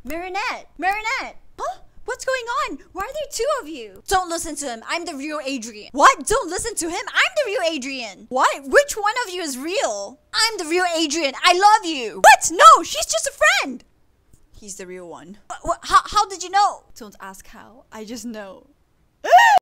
Marinette! Marinette! Huh? What's going on? Why are there two of you? Don't listen to him. I'm the real Adrien. What? Don't listen to him? I'm the real Adrien. What? Which one of you is real? I'm the real Adrien. I love you. What? No, she's just a friend. He's the real one. How did you know? Don't ask how. I just know.